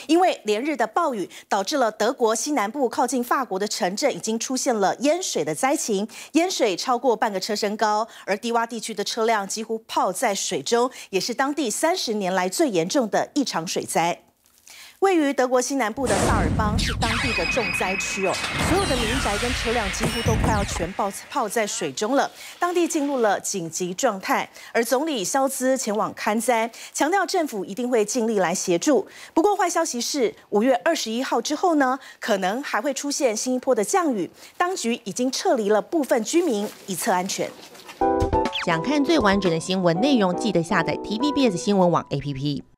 因为连日的暴雨，导致了德国西南部靠近法国的城镇已经出现了淹水的灾情，淹水超过半个车身高，而低洼地区的车辆几乎泡在水中，也是当地30年来最严重的一场水灾。 位于德国西南部的萨尔邦是当地的重灾区哦，所有的民宅跟车辆几乎都快要全泡在水中了，当地进入了紧急状态。而总理肖兹前往勘灾，强调政府一定会尽力来协助。不过坏消息是，5月21号之后呢，可能还会出现新一波的降雨，当局已经撤离了部分居民，以策安全。 想看最完整的新闻内容，记得下载 TVBS 新闻网 APP。